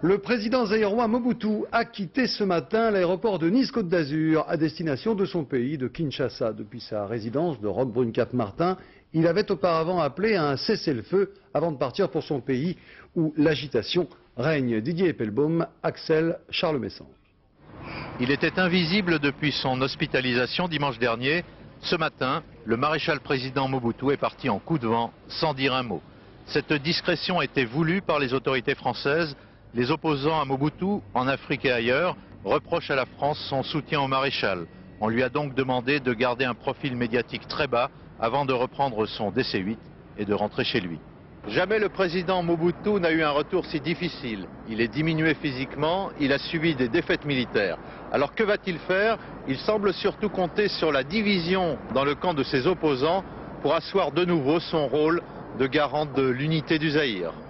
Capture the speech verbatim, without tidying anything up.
Le président zaïrois Mobutu a quitté ce matin l'aéroport de Nice-Côte d'Azur à destination de son pays, de Kinshasa. Depuis sa résidence de Roquebrune-Cap-Martin, il avait auparavant appelé à un cessez-le-feu avant de partir pour son pays où l'agitation règne. Didier Eppelbaum, Axel Charles Messange. Il était invisible depuis son hospitalisation dimanche dernier. Ce matin, le maréchal président Mobutu est parti en coup de vent sans dire un mot. Cette discrétion était voulue par les autorités françaises. Les opposants à Mobutu, en Afrique et ailleurs, reprochent à la France son soutien au maréchal. On lui a donc demandé de garder un profil médiatique très bas avant de reprendre son D C huit et de rentrer chez lui. Jamais le président Mobutu n'a eu un retour si difficile. Il est diminué physiquement, il a subi des défaites militaires. Alors que va-t-il faire? Il semble surtout compter sur la division dans le camp de ses opposants pour asseoir de nouveau son rôle de garant de l'unité du Zaïre.